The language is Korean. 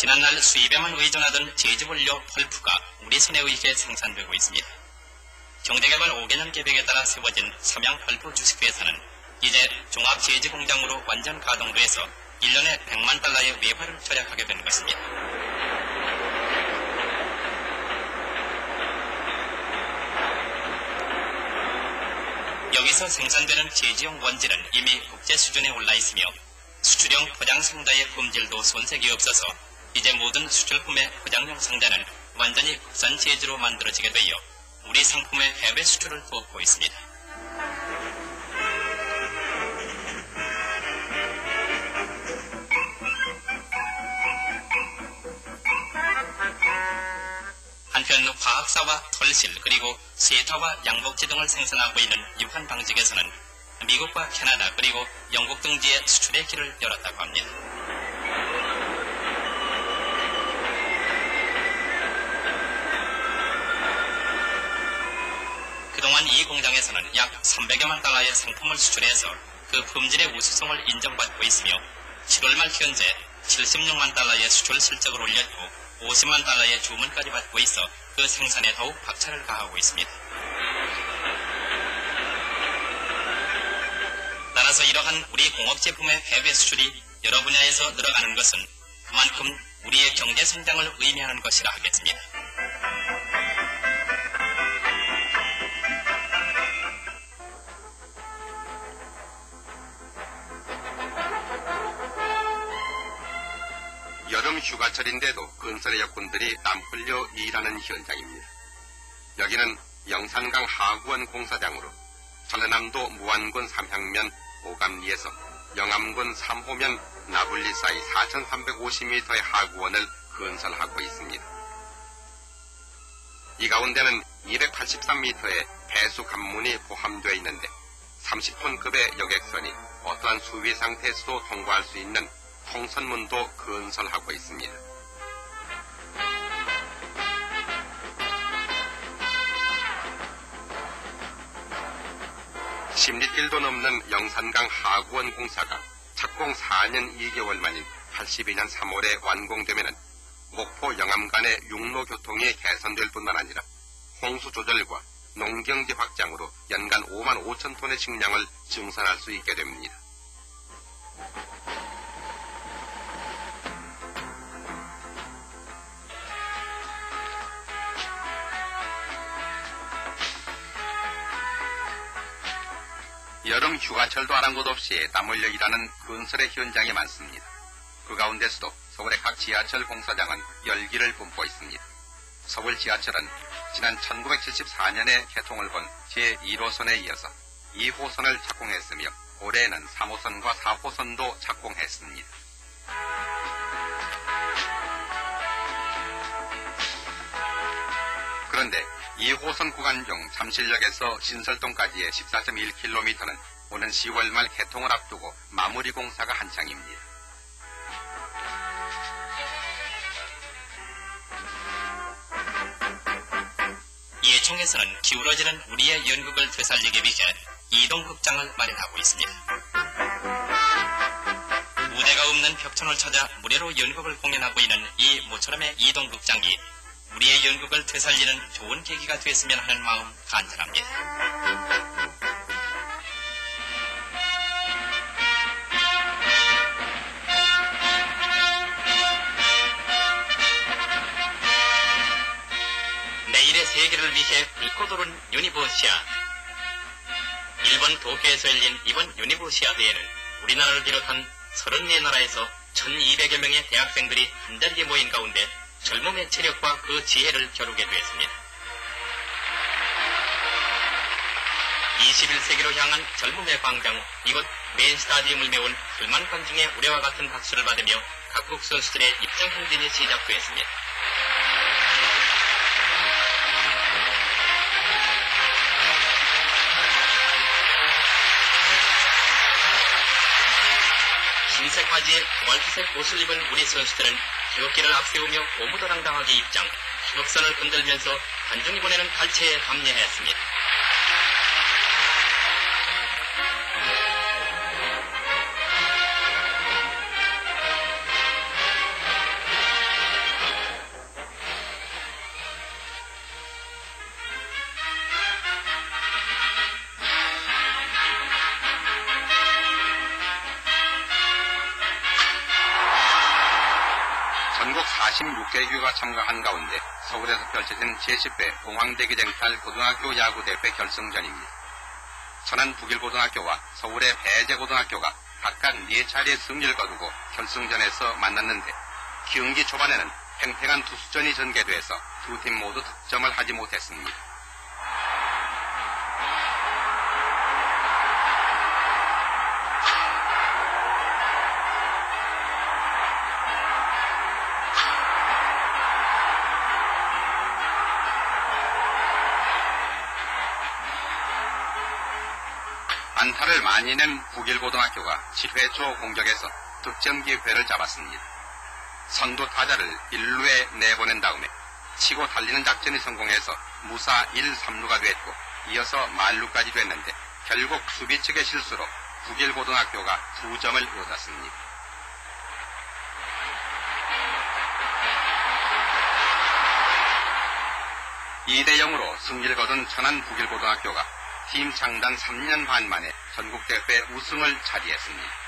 지난날 수입에만 의존하던 제조원료 펄프가 우리 손에 의해 생산되고 있습니다. 경제개발 5개년 계획에 따라 세워진 삼양 펄프 주식회사는 이제 종합제지공장으로 완전 가동돼서 1년에 100만 달러의 외화를 절약하게 된 것입니다. 여기서 생산되는 제지용 원재는 이미 국제 수준에 올라 있으며 수출용 포장 상자의 품질도 손색이 없어서 이제 모든 수출품의 포장용 상자는 완전히 국산 제지로 만들어지게 되어 우리 상품의 해외 수출을 돕고 있습니다. 한편 화학사와 털실 그리고 세타와 양복지 등을 생산하고 있는 유한 방직에서는 미국과 캐나다 그리고 영국 등지에 수출의 길을 열었다고 합니다. 그동안 이 공장에서는 약 300여만 달러의 상품을 수출해서 그 품질의 우수성을 인정받고 있으며 7월 말 현재 76만 달러의 수출 실적을 올렸고 50만 달러의 주문까지 받고 있어 그 생산에 더욱 박차를 가하고 있습니다. 따라서 이러한 우리 공업 제품의 해외 수출이 여러 분야에서 늘어가는 것은 그만큼 우리의 경제 성장을 의미하는 것이라 하겠습니다. 여름 휴가철인데도 건설 여군들이 땀 흘려 일하는 현장입니다. 여기는 영산강 하구원 공사장으로 전라남도 무안군 삼향면 오감리에서 영암군 3호면 나불리 사이 4,350m의 하구원을 건설하고 있습니다. 이 가운데는 283m의 배수 관문이 포함되어 있는데 30톤급의 여객선이 어떠한 수위 상태에서도 통과할 수 있는 통선문도 건설하고 있습니다. 10리길도 넘는 영산강 하구원 공사가 착공 4년 2개월 만인 82년 3월에 완공되면 목포 영암 간의 육로 교통이 개선될 뿐만 아니라 홍수 조절과 농경지 확장으로 연간 5만 5천 톤의 식량을 증산할 수 있게 됩니다. 여름 휴가철도 아랑곳 없이 땀 흘려 일하는 건설의 현장이 많습니다. 그 가운데서도 서울의 각 지하철 공사장은 열기를 뿜고 있습니다. 서울 지하철은 지난 1974년에 개통을 본 제1호선에 이어서 2호선을 착공했으며 올해는 3호선과 4호선도 착공했습니다. 그런데 2호선 구간 중 잠실역에서 신설동까지의 14.1km는 오는 10월 말 개통을 앞두고 마무리 공사가 한창입니다. 예총에서는 기울어지는 우리의 연극을 되살리기 위해 이동극장을 마련하고 있습니다. 무대가 없는 벽천을 찾아 무료로 연극을 공연하고 있는 이 모처럼의 이동극장이 우리의 연극을 되살리는 좋은 계기가 됐으면 하는 마음 간절합니다. 내일의 세계를 위해 불꽃 오른 유니버시아. 일본 도쿄에서 열린 이번 유니버시아 대회는 우리나라를 비롯한 34나라에서 1200여 명의 대학생들이 한자리에 모인 가운데 젊음의 체력과 그 지혜를 겨루게 되었습니다. 21세기로 향한 젊음의 광장, 이곳 메인 스타디움을 메운 8만 관중의 우레와 같은 박수를 받으며 각국 선수들의 입장 행진이 시작되었습니다. 흰색 바지에 코발트색 옷을 입은 우리 선수들은 태극기를 앞세우며 고무도랑당하게 입장, 흑선을 흔들면서 관중이 보내는 발체에 합류했습니다. 전국 46개 교가 참가한 가운데 서울에서 펼쳐진 제10회 공황대기 쟁탈 고등학교 야구대회 결승전입니다. 천안 북일고등학교와 서울의 배재고등학교가 각각 4차례 승리를 거두고 결승전에서 만났는데 경기 초반에는 팽팽한 투수전이 전개돼서 두 팀 모두 득점을 하지 못했습니다. 안타를 많이 낸 북일고등학교가 7회 초 공격에서 득점 기회를 잡았습니다. 선두 타자를 1루에 내보낸 다음에 치고 달리는 작전이 성공해서 무사 1, 3루가 됐고 이어서 만루까지 됐는데 결국 수비 측의 실수로 북일고등학교가 2점을 얻었습니다. 2대 0으로 승리를 거둔 천안 북일고등학교가 팀 창단 3년 반 만에 전국대회 우승을 차지했습니다.